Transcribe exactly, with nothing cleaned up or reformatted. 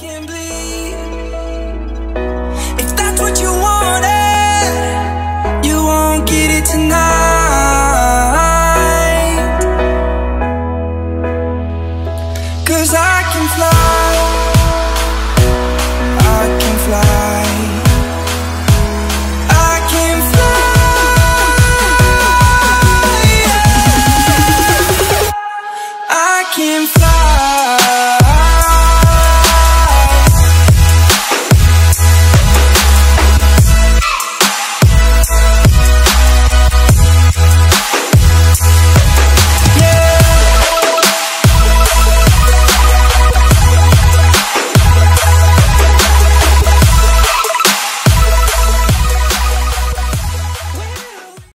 can bleed. If that's what you wanted, you won't get it tonight. 'Cause I can fly.